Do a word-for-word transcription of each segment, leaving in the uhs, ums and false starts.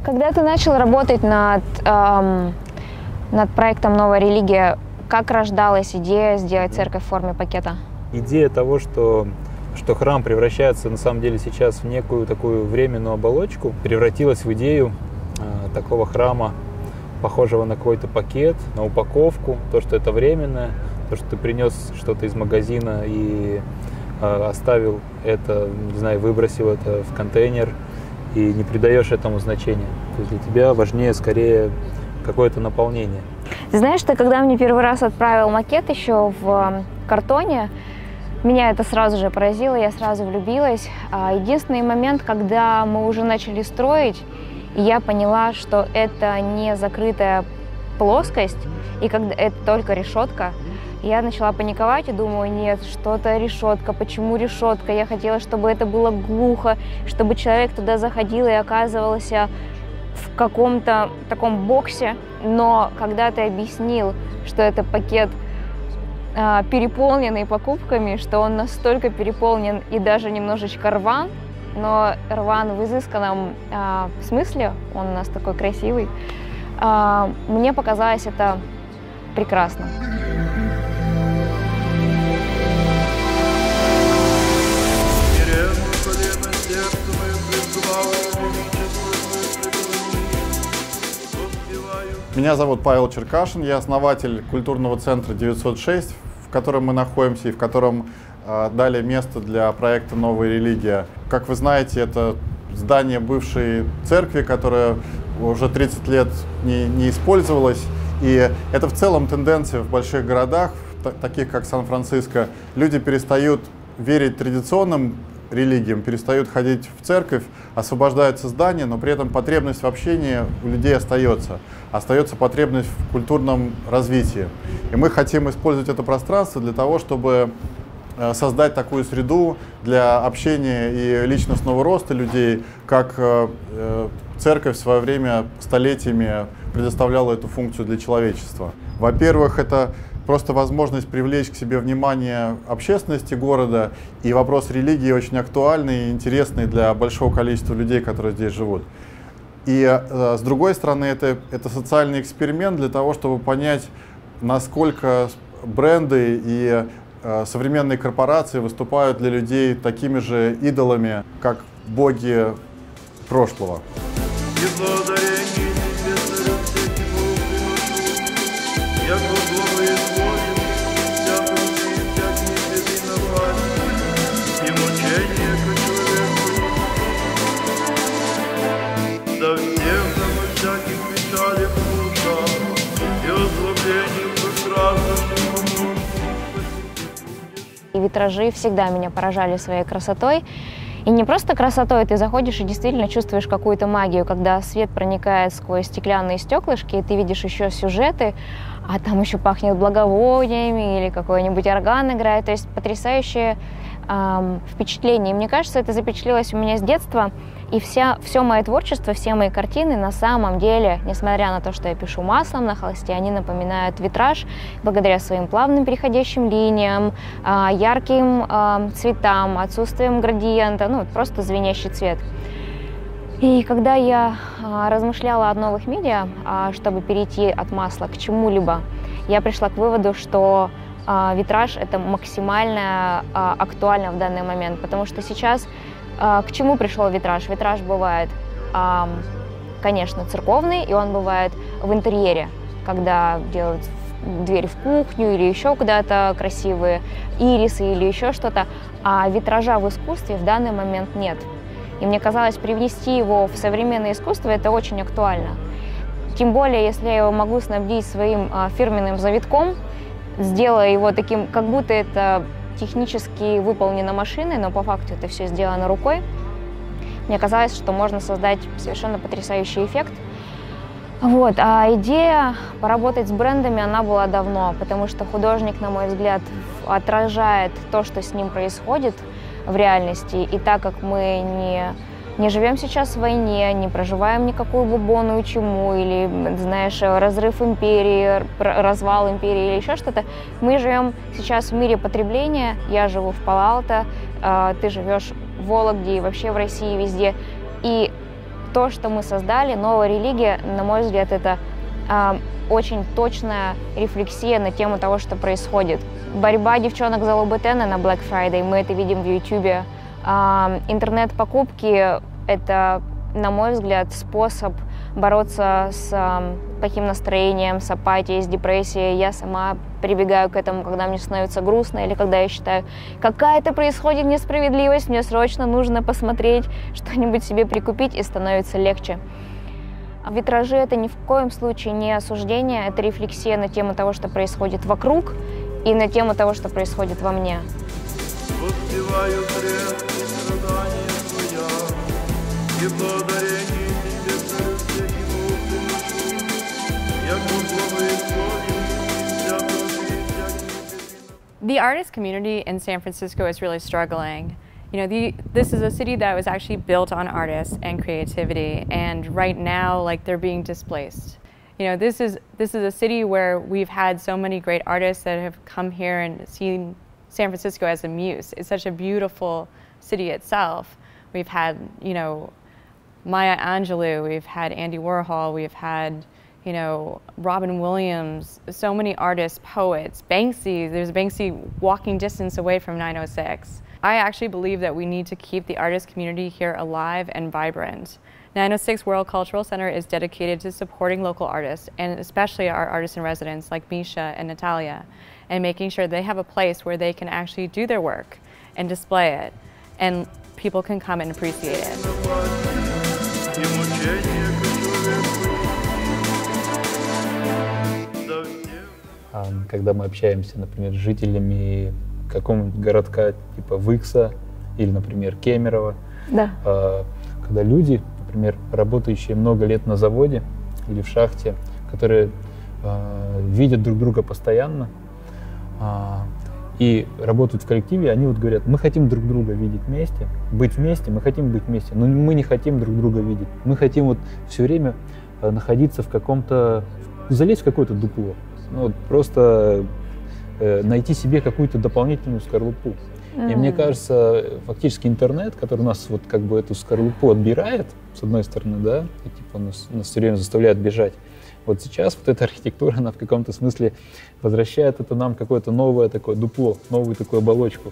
Когда ты начал работать над, эм, над проектом «Новая религия», как рождалась идея сделать церковь в форме пакета? Идея того, что, что храм превращается на самом деле сейчас в некую такую временную оболочку, превратилась в идею э, такого храма, похожего на какой-то пакет, на упаковку, то, что это временное, то, что ты принес что-то из магазина и э, оставил это, не знаю, выбросил это в контейнер, и не придаешь этому значения. То есть для тебя важнее скорее какое-то наполнение. Знаешь, ты когда мне первый раз отправил макет еще в картоне, меня это сразу же поразило, я сразу влюбилась. Единственный момент, когда мы уже начали строить, я поняла, что это не закрытая плоскость, и когда это только решетка, я начала паниковать и думаю, нет, что-то решетка, почему решетка? Я хотела, чтобы это было глухо, чтобы человек туда заходил и оказывался в каком-то таком боксе. Но когда ты объяснил, что это пакет, э, переполненный покупками, что он настолько переполнен и даже немножечко рван, но рван в изысканном э, смысле, он у нас такой красивый, э, мне показалось это прекрасно. Меня зовут Павел Черкашин, я основатель культурного центра девятьсот шесть, в котором мы находимся и в котором э, дали место для проекта «Новая религия». Как вы знаете, это здание бывшей церкви, которая уже тридцать лет не, не использовалась. И это в целом тенденция в больших городах, таких как Сан-Франциско. Люди перестают верить традиционным религиям, перестают ходить в церковь, освобождаются здания, но при этом потребность в общении у людей остается. Остается потребность в культурном развитии. И мы хотим использовать это пространство для того, чтобы создать такую среду для общения и личностного роста людей, как церковь в свое время столетиями предоставляла эту функцию для человечества. Во-первых, это просто возможность привлечь к себе внимание общественности города, и вопрос религии очень актуальный и интересный для большого количества людей, которые здесь живут. И э, с другой стороны, это, это социальный эксперимент для того, чтобы понять, насколько бренды и э, современные корпорации выступают для людей такими же идолами, как боги прошлого. И витражи всегда меня поражали своей красотой. И не просто красотой, ты заходишь и действительно чувствуешь какую-то магию, когда свет проникает сквозь стеклянные стеклышки, и ты видишь еще сюжеты, а там еще пахнет благовониями или какой-нибудь орган играет. То есть потрясающее эм, впечатление. И мне кажется, это запечатлелось у меня с детства. И вся, все мое творчество, все мои картины на самом деле, несмотря на то, что я пишу маслом на холсте, они напоминают витраж благодаря своим плавным переходящим линиям, ярким цветам, отсутствием градиента, ну, просто звенящий цвет. И когда я размышляла о новых медиа, чтобы перейти от масла к чему-либо, я пришла к выводу, что витраж — это максимально актуально в данный момент, потому что сейчас к чему пришел витраж? Витраж бывает, конечно, церковный, и он бывает в интерьере, когда делают дверь в кухню или еще куда-то красивые ирисы или еще что-то, а витража в искусстве в данный момент нет. И мне казалось, привнести его в современное искусство — это очень актуально. Тем более, если я его могу снабдить своим фирменным завитком, сделая его таким, как будто это технически выполнено машиной, но по факту это все сделано рукой. Мне казалось, что можно создать совершенно потрясающий эффект. Вот. А идея поработать с брендами, она была давно, потому что художник, на мой взгляд, отражает то, что с ним происходит в реальности. И так как мы не, не живем сейчас в войне, не проживаем никакую бубонную чуму или, знаешь, разрыв империи, развал империи или еще что-то, мы живем сейчас в мире потребления. Я живу в Пало-Алто, ты живешь в Вологде и вообще в России везде. И то, что мы создали, новая религия, на мой взгляд, это э, очень точная рефлексия на тему того, что происходит. Борьба девчонок за Лубутены на Black Friday, мы это видим в Ютубе. Э, интернет-покупки – это, на мой взгляд, способ бороться с э, плохим настроением, с апатией, с депрессией. Я сама прибегаю к этому, когда мне становится грустно или когда я считаю, какая-то происходит несправедливость, мне срочно нужно посмотреть, что-нибудь себе прикупить, и становится легче. Витражи – это ни в коем случае не осуждение, это рефлексия на тему того, что происходит вокруг, и на тему того, что происходит во мне. The artist community in San Francisco is really struggling. You know, the, this is a city that was actually built on artists and creativity, and right now, like, they're being displaced. You know, this is, this is a city where we've had so many great artists that have come here and seen San Francisco as a muse. It's such a beautiful city itself. We've had, you know, Maya Angelou, we've had Andy Warhol, we've had, you know, Robin Williams, so many artists, poets, Banksy, there's Banksy walking distance away from nine oh six. I actually believe that we need to keep the artist community here alive and vibrant. nine oh six World Cultural Center is dedicated to supporting local artists, and especially our artists in residence like Misha and Natalia, and making sure they have a place where they can actually do their work and display it, and people can come and appreciate it. Когда мы общаемся, например, с жителями какого-нибудь городка типа Выкса или, например, Кемерово, да. Когда люди, например, работающие много лет на заводе или в шахте, которые видят друг друга постоянно и работают в коллективе, они вот говорят: мы хотим друг друга видеть вместе, быть вместе, мы хотим быть вместе, но мы не хотим друг друга видеть. Мы хотим вот все время находиться в каком-то, залезть в какое-то дупло. Ну, вот просто э, найти себе какую-то дополнительную скорлупу. Mm. И мне кажется, фактически интернет, который нас вот как бы эту скорлупу отбирает, с одной стороны, да, и типа нас, нас все время заставляет бежать. Вот сейчас вот эта архитектура, она в каком-то смысле возвращает это нам какое-то новое такое дупло, новую такую оболочку.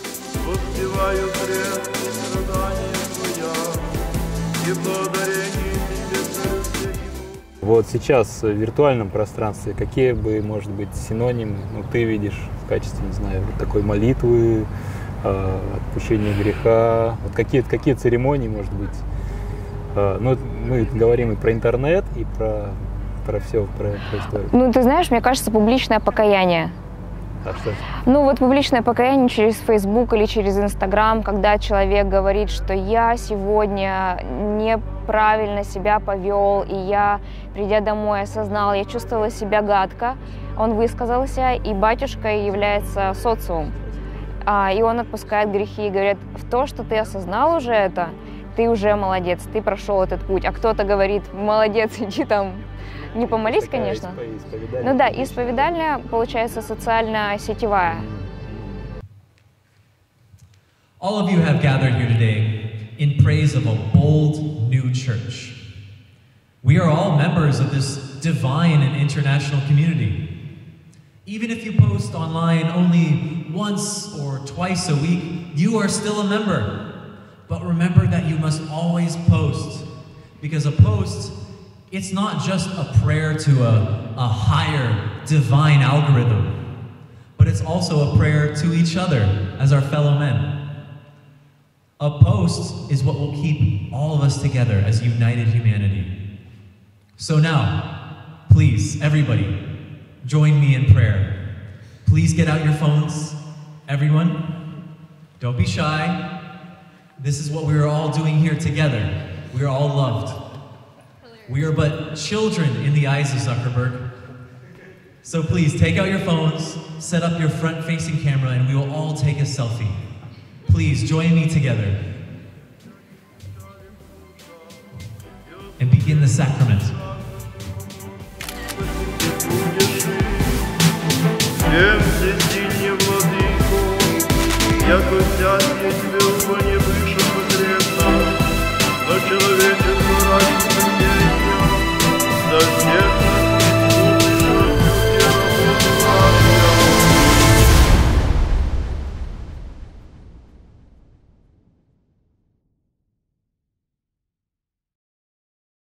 Вот сейчас в виртуальном пространстве какие бы, может быть, синонимы, ну, ты видишь в качестве, не знаю, вот такой молитвы, э, отпущения греха, вот какие, какие церемонии, может быть? Э, ну, мы говорим и про интернет, и про, про все, про, про историю. Ну, ты знаешь, мне кажется, публичное покаяние. А что? Ну вот публичное покаяние через Facebook или через Instagram, когда человек говорит, что я сегодня неправильно себя повел, и я, придя домой, осознал, я чувствовала себя гадко, он высказался, и батюшкой является социум. А, и он отпускает грехи и говорит: в то, что ты осознал уже это, ты уже молодец, ты прошел этот путь. А кто-то говорит: молодец, иди там, не помолись, такая, конечно. Ну да, исповедальная, получается, социально-сетевая. All of you have gathered here today in praise of a bold new church. We are all members of this divine and international community. Even if you post online only once or twice a week, you are still a member. But remember that you must always post, because a post, it's not just a prayer to a, a higher divine algorithm, but it's also a prayer to each other as our fellow men. A post is what will keep all of us together as united humanity. So now, please, everybody, join me in prayer. Please get out your phones. Everyone, don't be shy. This is what we are all doing here together. We are all loved. We are but children in the eyes of Zuckerberg. So please take out your phones, set up your front-facing camera, and we will all take a selfie. Please join me together and begin the sacrament. Яко взять тебе в не выше потребно, но человек